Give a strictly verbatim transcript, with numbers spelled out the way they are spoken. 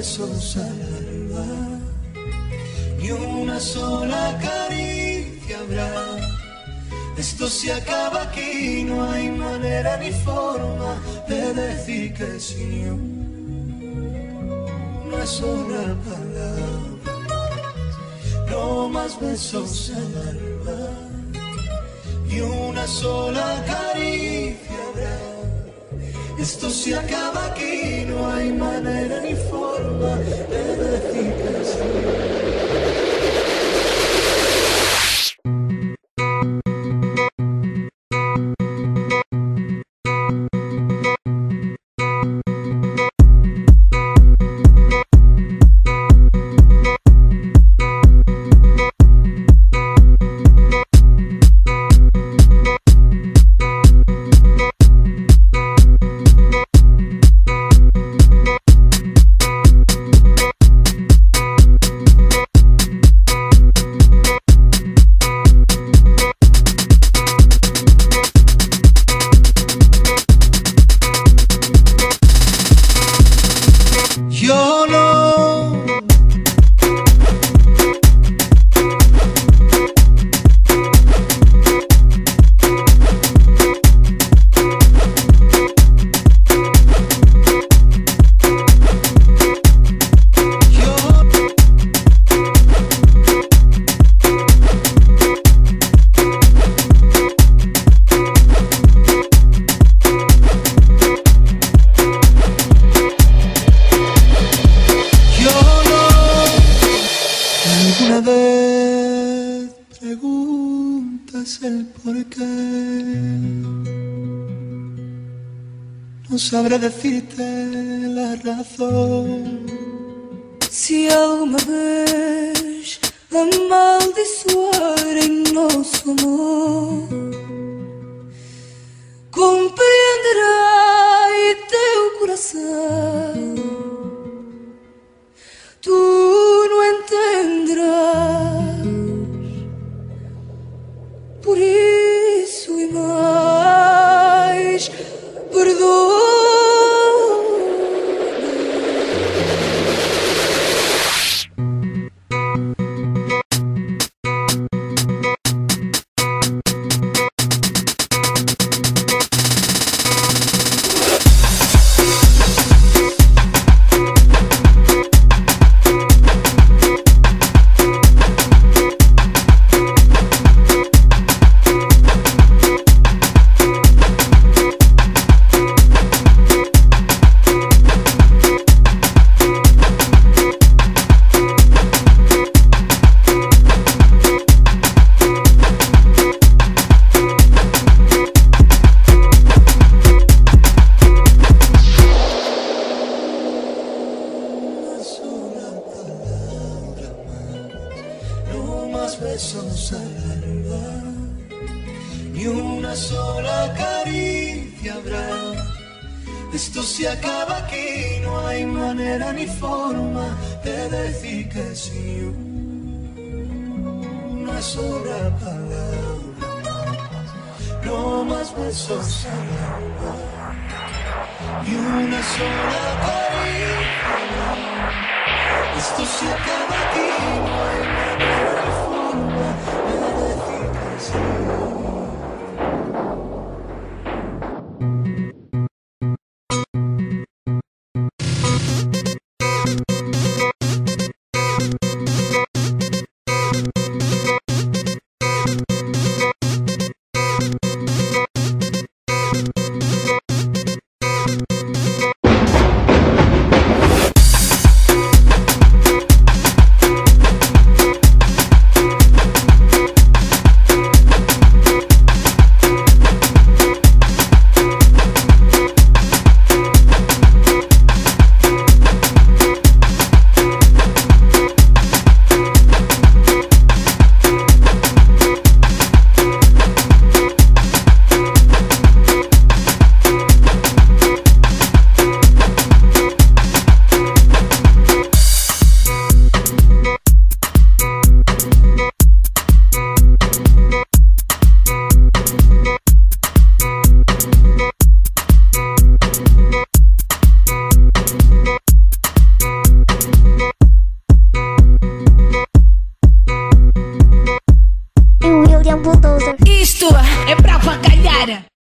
besos al alba, y una sola caricia habrá. Esto se acaba aquí, no hay manera ni forma de decir que sí. Una sola palabra, no más besos al alba, y una sola caricia habrá. Esto se acaba aquí, no hay manera ni forma de decir que sí. Yo no Alguna vez preguntas el por qué, no sabré decirte la razón. Se alguma vez amaldiçoarem nosso amor, compreenderá e teu coração tu não entenderás. Por isso e mais, perdoa. Besos al alba, y una sola caricia habrá. Esto se acaba aquí, no hay manera ni forma de decir que sí. Una sola palabra, no más besos al alba, y una sola caricia habrá. Esto se acaba aquí, no hay manera ni forma de decir que sí. Isto é pra avacalhar.